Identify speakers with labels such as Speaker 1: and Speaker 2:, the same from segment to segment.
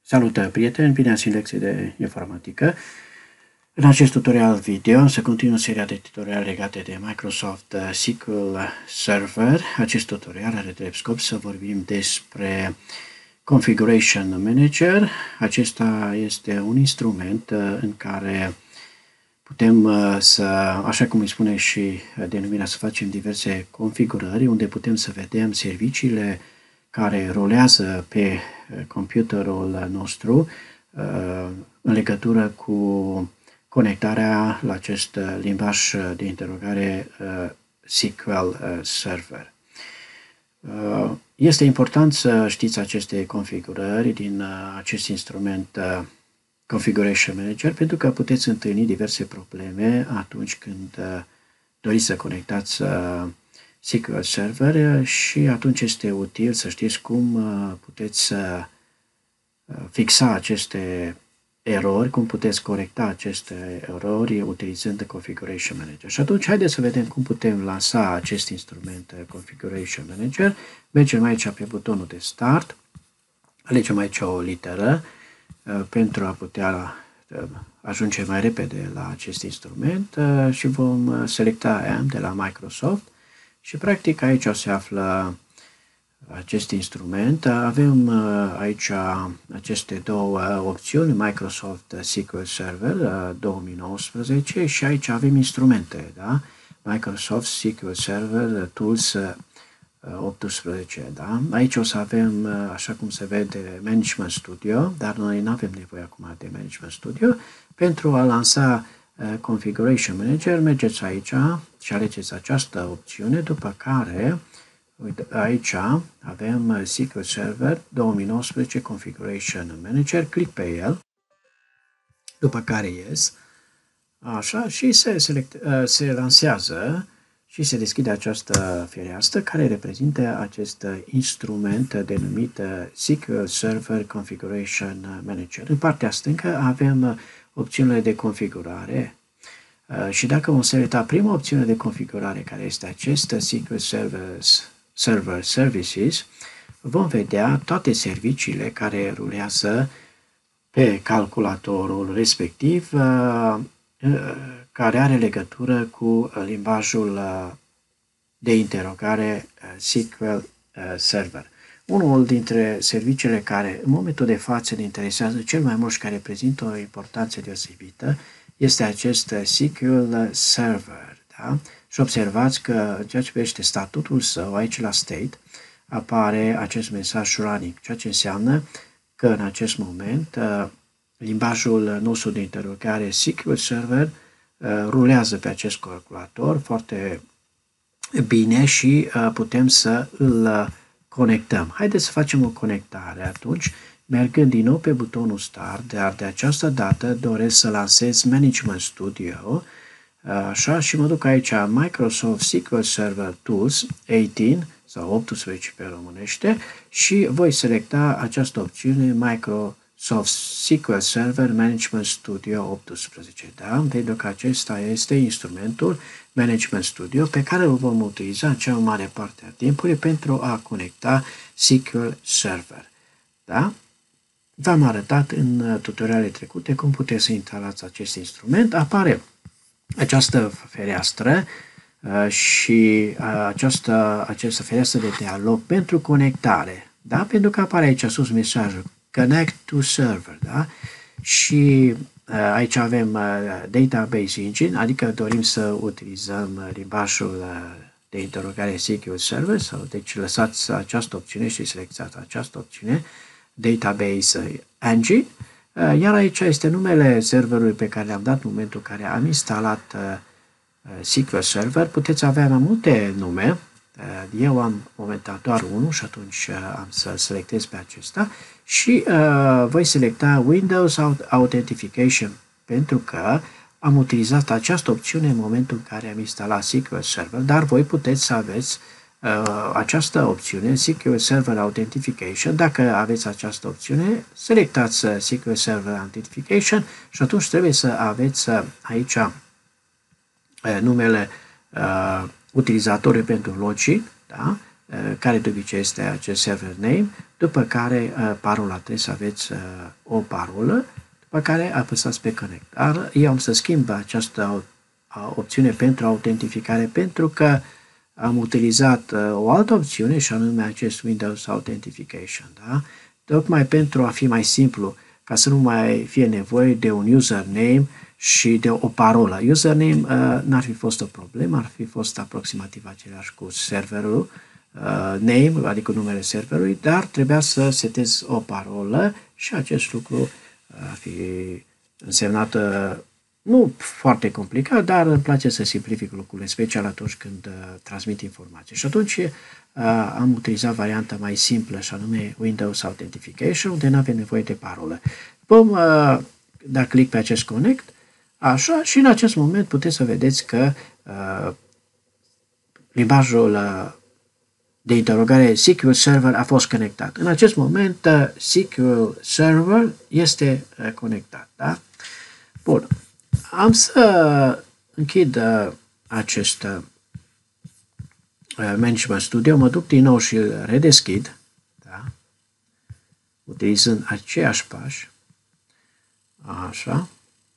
Speaker 1: Salut, prieteni! Bine ați în lecție de informatică. În acest tutorial video se continuă seria de tutoriale legate de Microsoft SQL Server. Acest tutorial are drept scop să vorbim despre Configuration Manager. Acesta este un instrument în care putem să, așa cum îi spune și denumirea, să facem diverse configurări, unde putem să vedem serviciile care rulează pe computerul nostru în legătură cu conectarea la acest limbaj de interogare SQL Server. Este important să știți aceste configurări din acest instrument Configuration Manager, pentru că puteți întâlni diverse probleme atunci când doriți să conectați SQL Server și atunci este util să știți cum puteți fixa aceste erori, cum puteți corecta aceste erori utilizând Configuration Manager. Și atunci haideți să vedem cum putem lansa acest instrument Configuration Manager. Mergem aici pe butonul de Start, alegem aici o literă pentru a putea ajunge mai repede la acest instrument și vom selecta AM de la Microsoft și practic aici se află acest instrument. Avem aici aceste două opțiuni, Microsoft SQL Server 2019 și aici avem instrumente, da? Microsoft SQL Server Tools 18, da? Aici o să avem, așa cum se vede, Management Studio, dar noi nu avem nevoie acum de Management Studio. Pentru a lansa Configuration Manager, mergeți aici și alegeți această opțiune, după care uite, aici avem SQL Server 2019 Configuration Manager, click pe el, după care ies, așa, și se lansează și se deschide această fereastră care reprezintă acest instrument denumit SQL Server Configuration Manager. În partea stângă avem opțiunile de configurare și dacă vom selecta prima opțiune de configurare, care este acest SQL Server Services, vom vedea toate serviciile care rulează pe calculatorul respectiv, care are legătură cu limbajul de interogare SQL Server. Unul dintre serviciile care în momentul de față ne interesează cel mai mult și care prezintă o importanță deosebită este acest SQL Server. Da? Și observați că în ceea ce privește statutul său, aici la State, apare acest mesaj running, ceea ce înseamnă că în acest moment limbajul nostru de interogare SQL Server rulează pe acest calculator foarte bine și putem să îl conectăm. Haideți să facem o conectare atunci, mergând din nou pe butonul Start, dar de această dată doresc să lansez Management Studio, așa, și mă duc aici Microsoft SQL Server Tools 18 sau 18 pe românește și voi selecta această opțiune Microsoft SQL Server Management Studio 18. Da? Vedeți că acesta este instrumentul Management Studio pe care îl vom utiliza în cea mai mare parte a timpului pentru a conecta SQL Server. Da? V-am arătat în tutorialele trecute cum puteți să instalați acest instrument. Apare această fereastră și această fereastră de dialog pentru conectare. Da? Pentru că apare aici sus mesajul Connect to Server. Da? Și aici avem Database Engine, adică dorim să utilizăm limbajul de interogare SQL Server, sau deci lăsați această opțiune și selectați această opțiune, Database Engine, iar aici este numele serverului pe care le-am dat în momentul în care am instalat SQL Server. Puteți avea mai multe nume, eu am momentan doar unul și atunci am să-l selectez pe acesta și voi selecta Windows Authentication pentru că am utilizat această opțiune în momentul în care am instalat SQL Server, dar voi puteți să aveți această opțiune, SQL Server Authentication. Dacă aveți această opțiune, selectați SQL Server Authentication și atunci trebuie să aveți aici numele utilizatorului pentru login, da? care de obicei este acest server name, după care parola, trebuie să aveți o parolă, după care apăsați pe connect. Dar eu am să schimb această opțiune pentru autentificare pentru că am utilizat o altă opțiune și anume acest Windows Authentication. Da? Tocmai pentru a fi mai simplu, ca să nu mai fie nevoie de un username și de o parolă. Username n-ar fi fost o problemă, ar fi fost aproximativ același cu serverul name, adică numele serverului, dar trebuia să setez o parolă și acest lucru ar fi însemnat nu foarte complicat, dar îmi place să simplific lucrurile, special atunci când transmit informații. Și atunci am utilizat varianta mai simplă, și anume Windows Authentication, unde nu avem nevoie de parolă. Vom da click pe acest connect, așa, și în acest moment puteți să vedeți că limbajul de interogare SQL Server a fost conectat. În acest moment SQL Server este conectat. Da? Bun. Am să închid acest Management Studio, mă duc din nou și îl redeschid, da? Utilizând aceiași pași. Așa.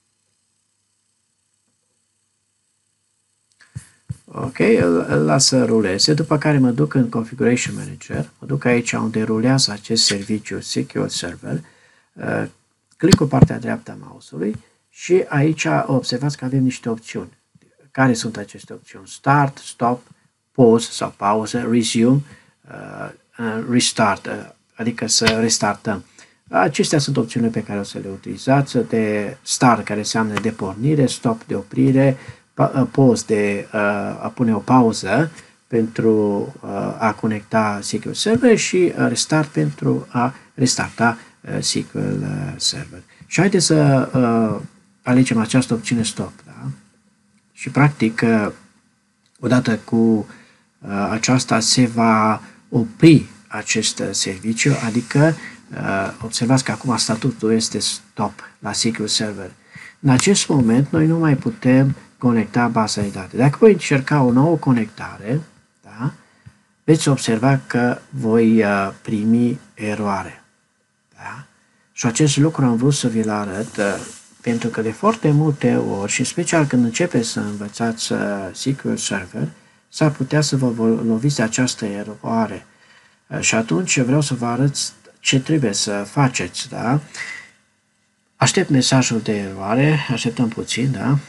Speaker 1: Ok, îl las să ruleze, după care mă duc în Configuration Manager, mă duc aici unde rulează acest serviciu SQL Server, click cu partea dreaptă a mouse-ului și aici observați că avem niște opțiuni. Care sunt aceste opțiuni? Start, Stop, Pause sau pauză, Resume, Restart, adică să restartăm. Acestea sunt opțiunile pe care o să le utilizați, de Start, care înseamnă de pornire, Stop, de oprire, Pause, de a pune o pauză pentru a conecta SQL Server și Restart pentru a restarta SQL Server. Și haideți să alegem această opțiune Stop. Da? Și practic, odată cu aceasta se va opri acest serviciu, adică observați că acum statutul este Stop la SQL Server. În acest moment noi nu mai putem conecta baza de date. Dacă voi încerca o nouă conectare, da, veți observa că voi primi eroare. Da? Și acest lucru am vrut să vi-l arăt pentru că de foarte multe ori, și în special când începeți să învățați SQL Server, s-ar putea să vă loviți de această eroare. Și atunci vreau să vă arăt ce trebuie să faceți. Da? Aștept mesajul de eroare, așteptăm puțin, da?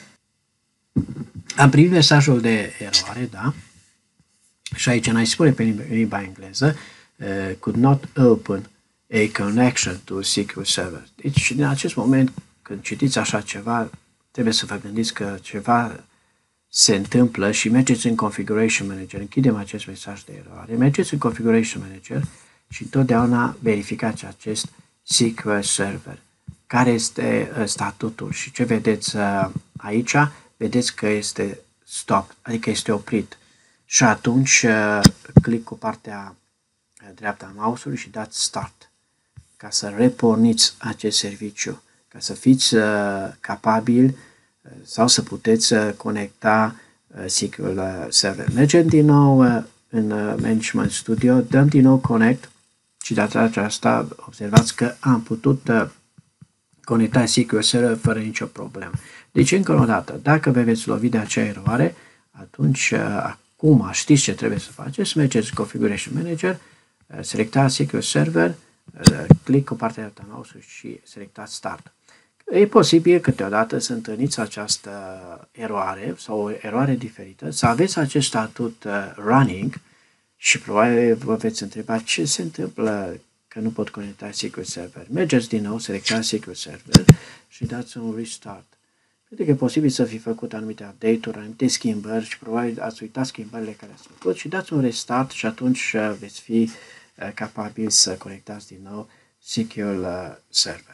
Speaker 1: Am primit mesajul de eroare, da? Și aici ne spune pe limba engleză could not open a connection to SQL Server. Deci, în acest moment, când citiți așa ceva, trebuie să vă gândiți că ceva se întâmplă și mergeți în Configuration Manager. Închidem acest mesaj de eroare. Mergeți în Configuration Manager și întotdeauna verificați acest SQL Server. Care este statutul și ce vedeți aici? Vedeți că este stop, adică este oprit. Și atunci click cu partea dreaptă a mouse-ului și dați start ca să reporniți acest serviciu, ca să fiți capabili sau să puteți conecta SQL Server. Mergem din nou în Management Studio, dăm din nou Connect și de data aceasta observați că am putut conecta SQL Server fără nicio problemă. Deci, încă o dată, dacă vă veți lovi de acea eroare, atunci, acum știți ce trebuie să faceți, mergeți în Configuration Manager, selectați SQL Server, click cu partea dreaptă a mouse-ului și selectați Start. E posibil câteodată să întâlniți această eroare sau o eroare diferită, să aveți acest statut running și probabil vă veți întreba ce se întâmplă că nu pot conecta SQL Server. Mergeți din nou, selectați SQL Server și dați un restart. Pentru că e posibil să fi făcut anumite update-uri, anumite schimbări și probabil ați uitat schimbările care ați făcut și dați un restart și atunci veți fi capabili să conectați din nou SQL Server.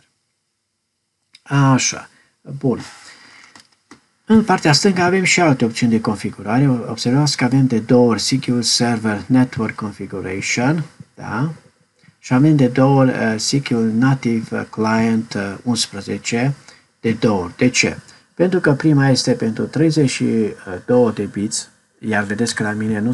Speaker 1: Așa, bun. În partea stângă avem și alte opțiuni de configurare. Observați că avem de două ori SQL Server Network Configuration, da? Și avem de două ori SQL Native Client 11 de două ori. De ce? Pentru că prima este pentru 32 de bits, iar vedeți că la mine nu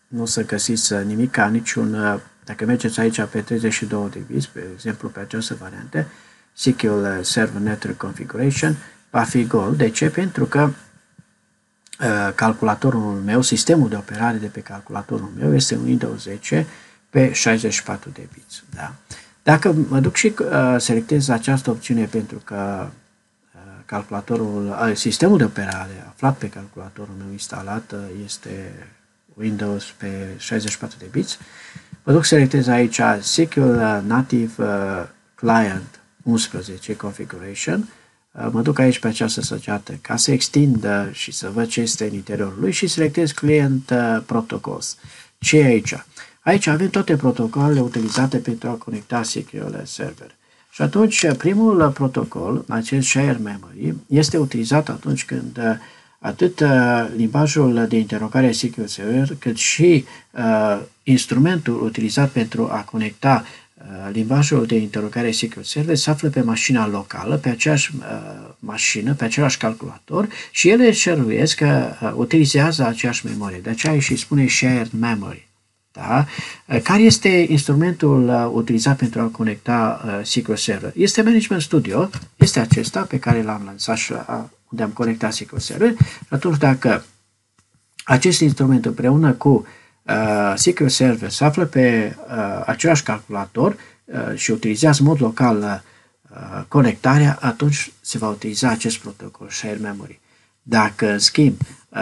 Speaker 1: nu o să găsiți nimic, niciun, dacă mergeți aici pe 32 de bits, pe exemplu pe această variantă, SQL Server Network Configuration, va fi gol. De ce? Pentru că calculatorul meu, sistemul de operare de pe calculatorul meu este un Windows 10 pe 64 de bits. Da? Dacă mă duc și selectez această opțiune pentru că sistemul de operare aflat pe calculatorul meu instalat este Windows pe 64 de bits, mă duc selectez aici SQL Native Client 11 Configuration, mă duc aici pe această săgeată ca să extindă și să văd ce este în interiorul lui și selectez Client Protocols. Ce e aici? Aici avem toate protocolele utilizate pentru a conecta SQL Server. Și atunci, primul protocol, acest Share Memory, este utilizat atunci când atât limbajul de interogare SQL Server, cât și instrumentul utilizat pentru a conecta limbajul de interogare SQL Server se află pe mașina locală, pe aceeași mașină, pe același calculator și ele șeruiesc că utilizează aceeași memorie. De aceea și spune Shared Memory. Da? Care este instrumentul utilizat pentru a conecta SQL Server? Este Management Studio, este acesta pe care l-am lansat și unde am conectat SQL Server. Și atunci dacă acest instrument împreună cu SQL Server se află pe același calculator și utilizează în mod local conectarea, atunci se va utiliza acest protocol Share Memory. Dacă, în schimb,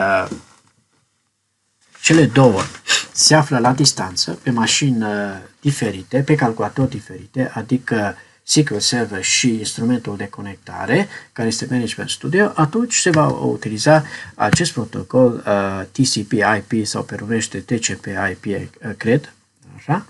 Speaker 1: cele două se află la distanță, pe mașini diferite, pe calculatori diferite, adică SQL Server și instrumentul de conectare, care este Management Studio, atunci se va utiliza acest protocol TCP/IP sau pe românește TCP/IP, cred, așa?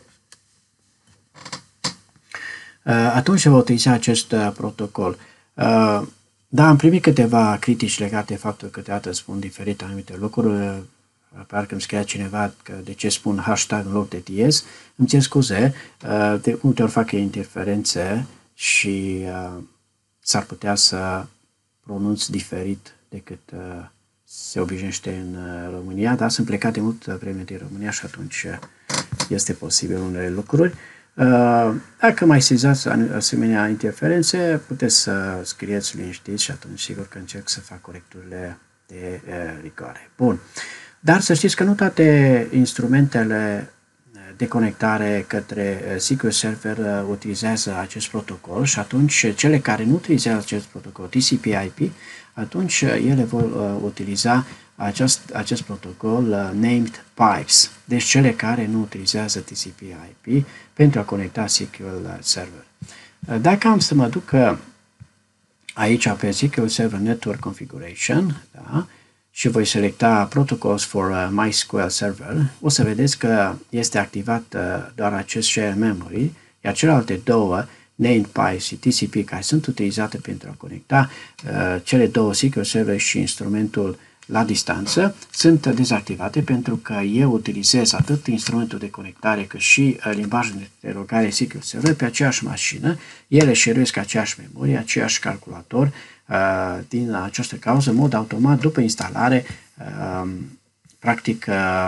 Speaker 1: Atunci se va utiliza acest protocol. Da, am primit câteva critici legate de faptul că câteodată spun diferit anumite lucruri. Parcă îmi scria cineva că de ce spun hashtag în loc de diez. Îmi cer scuze, de multe ori fac interferențe și s-ar putea să pronunț diferit decât se obișnuiește în România, dar sunt plecat de mult vreme din România și atunci este posibil unele lucruri. Dacă mai sesizați asemenea interferențe, puteți să scrieți liniștiți și atunci sigur că încerc să fac corecturile de rigoare. Bun. Dar să știți că nu toate instrumentele de conectare către SQL Server utilizează acest protocol și atunci cele care nu utilizează acest protocol TCP/IP, atunci ele vor utiliza acest protocol named pipes, deci cele care nu utilizează TCP/IP pentru a conecta SQL Server. Dacă am să mă duc aici pe SQL Server Network Configuration, da, și voi selecta Protocols for MySQL Server, o să vedeți că este activat doar acest Share Memory, iar celelalte două, Named Pipes și TCP, care sunt utilizate pentru a conecta cele două SQL Server și instrumentul la distanță, sunt dezactivate pentru că eu utilizez atât instrumentul de conectare cât și limbajul de interogare SQL Server pe aceeași mașină, ele share-uiesc aceeași memorie, aceeași calculator. Din această cauză, în mod automat, după instalare, practic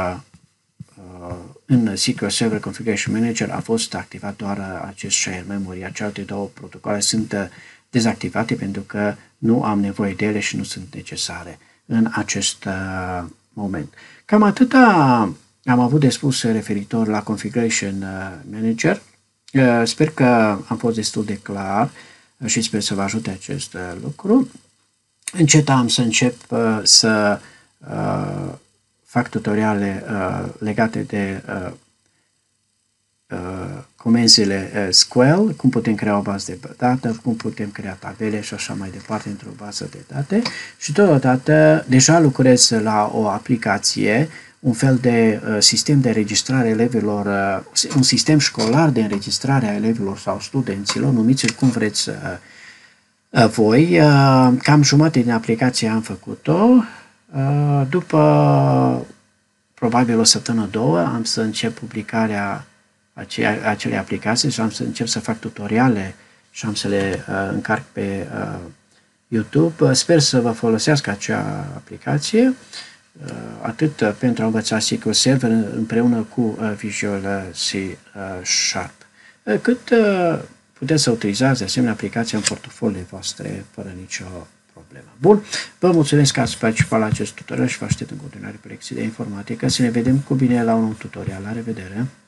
Speaker 1: în SQL Server Configuration Manager a fost activat doar acest Share Memory. Celelalte două protocoale sunt dezactivate pentru că nu am nevoie de ele și nu sunt necesare în acest moment. Cam atâta am avut de spus referitor la Configuration Manager. Sper că am fost destul de clar și sper să vă ajute acest lucru. Încet am să încep să fac tutoriale legate de comenzile SQL, cum putem crea o bază de date, cum putem crea tabele și așa mai departe într-o bază de date. Și totodată deja lucrez la o aplicație, un fel de sistem de înregistrare a elevilor, un sistem școlar de înregistrare a elevilor sau studenților, numiți-l cum vreți voi. Cam jumătate din aplicație am făcut-o. După probabil o săptămână, două, am să încep publicarea acelei aplicații și am să încep să fac tutoriale și am să le încarc pe YouTube. Sper să vă folosească acea aplicație. atât pentru a învăța SQL Server împreună cu Visual C Sharp, cât puteți să utilizați de asemenea aplicația în portofoliile voastre fără nicio problemă. Bun, vă mulțumesc că ați participat la acest tutorial și vă aștept în continuare pe lecții de informatică. Să ne vedem cu bine la un tutorial. La revedere!